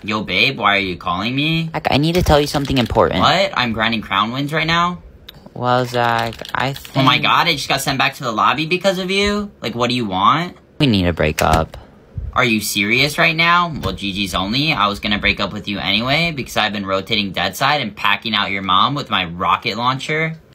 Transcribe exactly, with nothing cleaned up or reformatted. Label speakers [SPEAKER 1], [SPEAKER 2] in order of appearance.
[SPEAKER 1] Yo, babe, why are you calling me?
[SPEAKER 2] Zach, I need to tell you something important.
[SPEAKER 1] What? I'm grinding crown wins right now?
[SPEAKER 2] Well, Zach, I think...
[SPEAKER 1] Oh my god, I just got sent back to the lobby because of you? Like, what do you want?
[SPEAKER 2] We need to break up.
[SPEAKER 1] Are you serious right now? Well, G G's only. I was gonna break up with you anyway because I've been rotating dead side and packing out your mom with my rocket launcher.